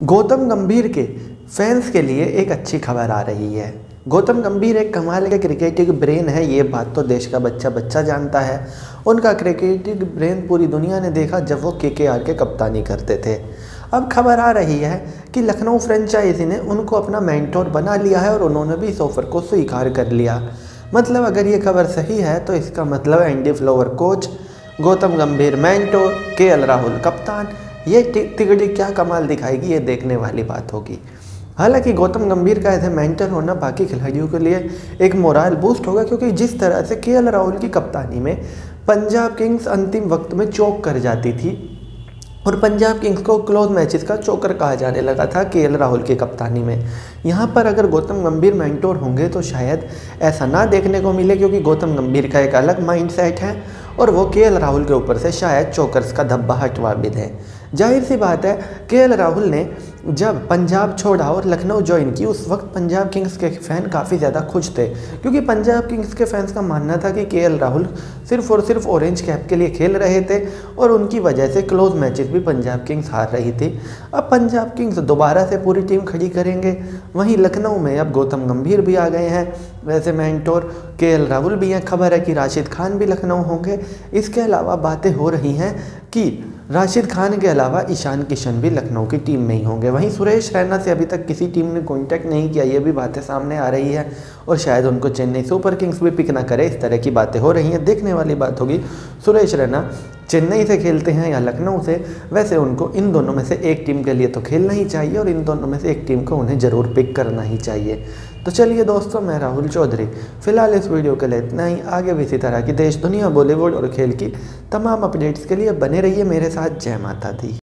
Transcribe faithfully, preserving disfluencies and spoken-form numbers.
गौतम गंभीर के फैंस के लिए एक अच्छी खबर आ रही है। गौतम गंभीर एक कमाल के क्रिकेटिंग ब्रेन है, ये बात तो देश का बच्चा बच्चा जानता है। उनका क्रिकेटिंग ब्रेन पूरी दुनिया ने देखा जब वो केकेआर के कप्तानी करते थे। अब खबर आ रही है कि लखनऊ फ्रेंचाइजी ने उनको अपना मेंटोर बना लिया है और उन्होंने भी इस ऑफर को स्वीकार कर लिया। मतलब अगर ये खबर सही है तो इसका मतलब एंडी फ्लावर कोच, गौतम गंभीर मेंटोर, केएल राहुल कप्तान। ये तिगड़ी क्या कमाल दिखाएगी, ये देखने वाली बात होगी। हालांकि गौतम गंभीर का ऐसे मेंटर होना बाकी खिलाड़ियों के लिए एक मोरल बूस्ट होगा, क्योंकि जिस तरह से केएल राहुल की कप्तानी में पंजाब किंग्स अंतिम वक्त में चौक कर जाती थी और पंजाब किंग्स को क्लोज मैचेस का चौकर कहा जाने लगा था केएल राहुल की कप्तानी में, यहाँ पर अगर गौतम गंभीर मेंटोर होंगे तो शायद ऐसा ना देखने को मिले, क्योंकि गौतम गंभीर का एक अलग माइंडसेट है और वो केएल राहुल के ऊपर से शायद चौकर्स का धब्बा हटवा भी दें। जाहिर सी बात है, केएल राहुल ने जब पंजाब छोड़ा और लखनऊ ज्वाइन की, उस वक्त पंजाब किंग्स के फैन काफ़ी ज़्यादा खुश थे, क्योंकि पंजाब किंग्स के फैंस का मानना था कि केएल राहुल सिर्फ और सिर्फ ऑरेंज कैप के लिए खेल रहे थे और उनकी वजह से क्लोज मैचेस भी पंजाब किंग्स हार रही थी। अब पंजाब किंग्स दोबारा से पूरी टीम खड़ी करेंगे, वहीं लखनऊ में अब गौतम गंभीर भी आ गए हैं, वैसे मेंटोर केएल राहुल भी हैं। खबर है कि राशिद खान भी लखनऊ होंगे। इसके अलावा बातें हो रही हैं कि राशिद खान के अलावा ईशान किशन भी लखनऊ की टीम में ही होंगे। वहीं सुरेश रैना से अभी तक किसी टीम ने कॉन्टैक्ट नहीं किया, ये भी बातें सामने आ रही है और शायद उनको चेन्नई सुपर किंग्स भी पिक ना करे, इस तरह की बातें हो रही हैं। देखने वाली बात होगी सुरेश रैना चेन्नई से खेलते हैं या लखनऊ से। वैसे उनको इन दोनों में से एक टीम के लिए तो खेलना ही चाहिए और इन दोनों में से एक टीम को उन्हें ज़रूर पिक करना ही चाहिए। तो चलिए दोस्तों, मैं राहुल चौधरी फिलहाल इस वीडियो के लिए इतना ही। आगे भी इसी तरह की देश दुनिया, बॉलीवुड और खेल की तमाम अपडेट्स के लिए बने रहिए मेरे साथ। जय माता दी।